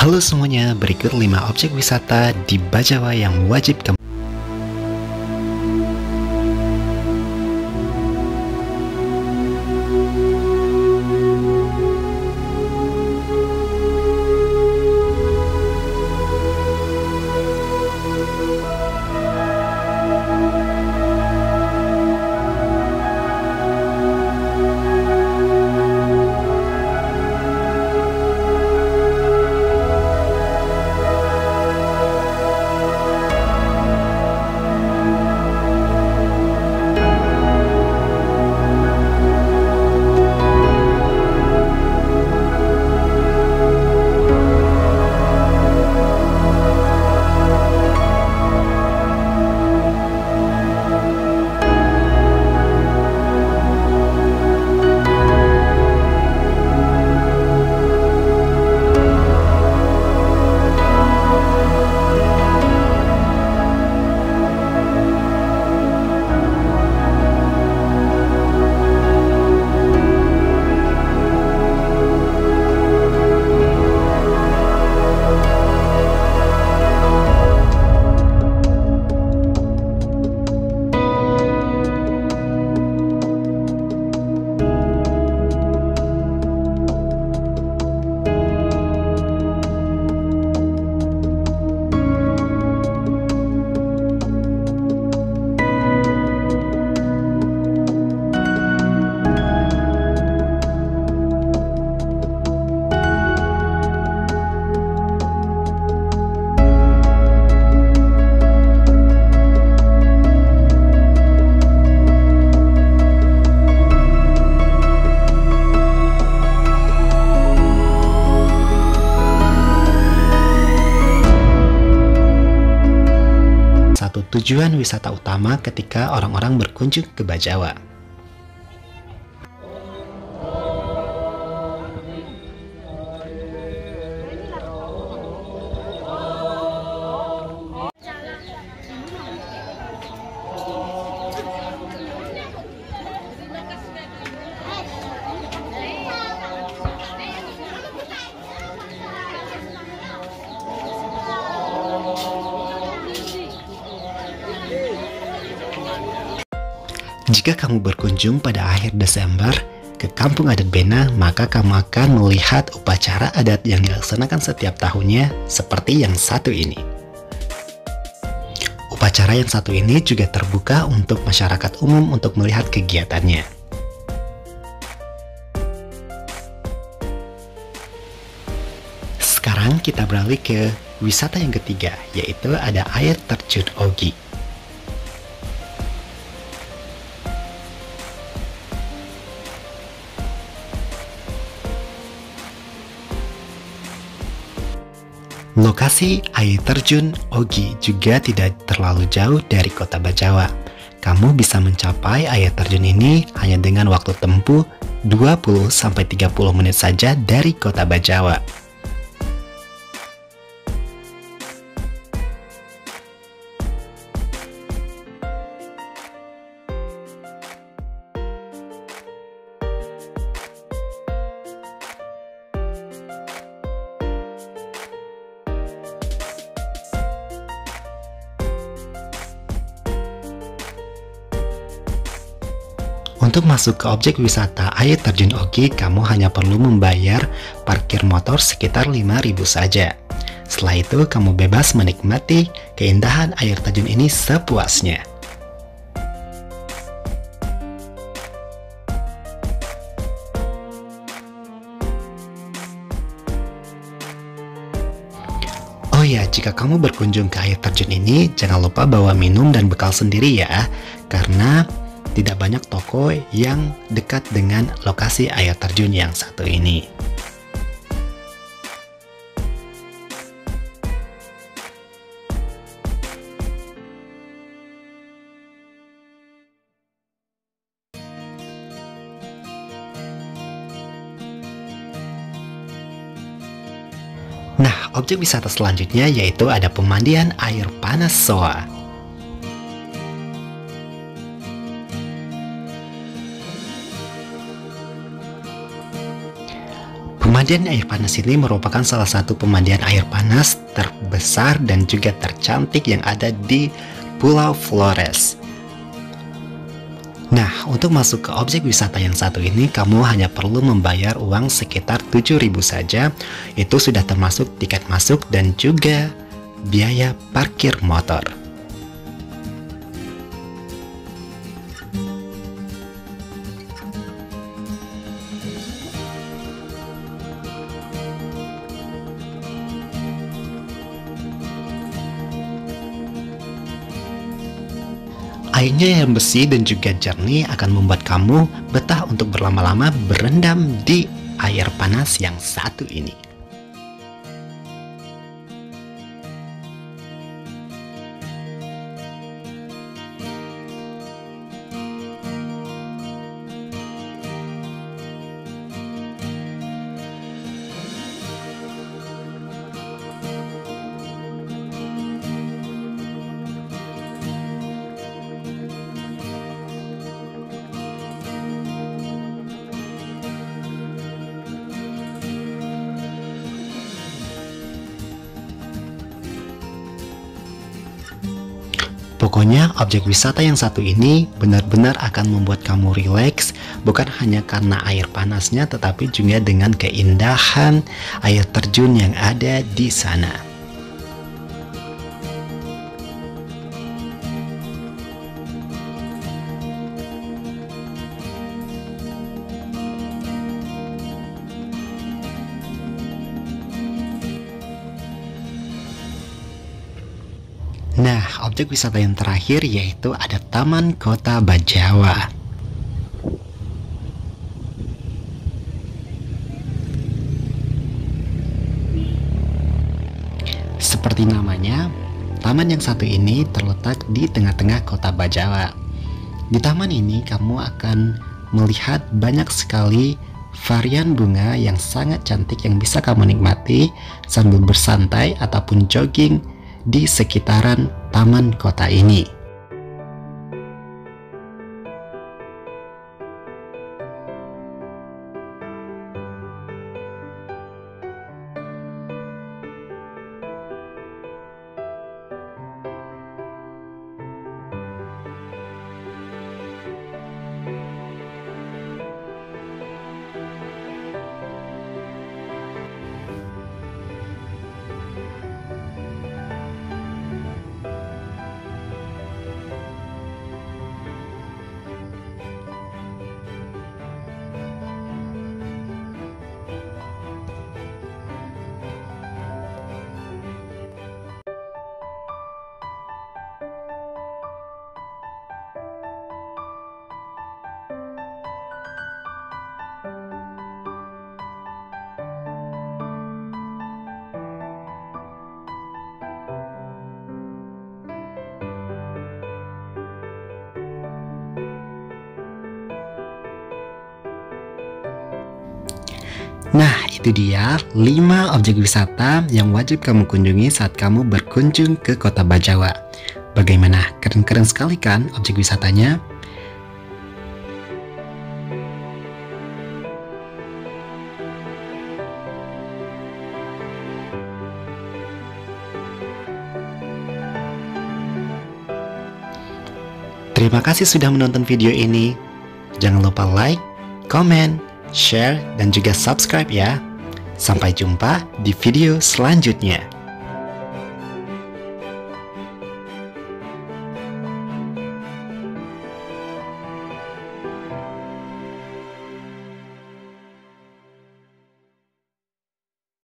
Halo semuanya, berikut 5 objek wisata di Bajawa yang wajib kamu. Satu tujuan wisata utama ketika orang-orang berkunjung ke Bajawa. Jika kamu berkunjung pada akhir Desember ke Kampung Adat Bena, maka kamu akan melihat upacara adat yang dilaksanakan setiap tahunnya seperti yang satu ini. Upacara yang satu ini juga terbuka untuk masyarakat umum untuk melihat kegiatannya. Sekarang kita beralih ke wisata yang ketiga, yaitu ada air terjun Ogi. Lokasi air terjun Ogi juga tidak terlalu jauh dari kota Bajawa. Kamu bisa mencapai air terjun ini hanya dengan waktu tempuh 20-30 menit saja dari kota Bajawa. Untuk masuk ke objek wisata air terjun Ogi, kamu hanya perlu membayar parkir motor sekitar 5.000 saja. Setelah itu, kamu bebas menikmati keindahan air terjun ini sepuasnya. Oh ya, jika kamu berkunjung ke air terjun ini, jangan lupa bawa minum dan bekal sendiri ya, karena tidak banyak toko yang dekat dengan lokasi air terjun yang satu ini. Nah, objek wisata selanjutnya yaitu ada pemandian air panas Soa. Pemandian air panas ini merupakan salah satu pemandian air panas terbesar dan juga tercantik yang ada di Pulau Flores. Nah, untuk masuk ke objek wisata yang satu ini, kamu hanya perlu membayar uang sekitar 7.000 saja. Itu sudah termasuk tiket masuk dan juga biaya parkir motor. Airnya yang bersih dan juga jernih akan membuat kamu betah untuk berlama-lama berendam di air panas yang satu ini. Pokoknya objek wisata yang satu ini benar-benar akan membuat kamu rileks, bukan hanya karena air panasnya tetapi juga dengan keindahan air terjun yang ada di sana. Nah, objek wisata yang terakhir yaitu ada Taman Kota Bajawa. Seperti namanya, taman yang satu ini terletak di tengah-tengah Kota Bajawa. Di taman ini kamu akan melihat banyak sekali varian bunga yang sangat cantik yang bisa kamu nikmati sambil bersantai ataupun jogging di sekitaran taman kota ini. Nah, itu dia 5 objek wisata yang wajib kamu kunjungi saat kamu berkunjung ke Kota Bajawa. Bagaimana? Keren-keren sekali kan objek wisatanya? Terima kasih sudah menonton video ini. Jangan lupa like, komen, share, dan juga subscribe ya. Sampai jumpa di video selanjutnya.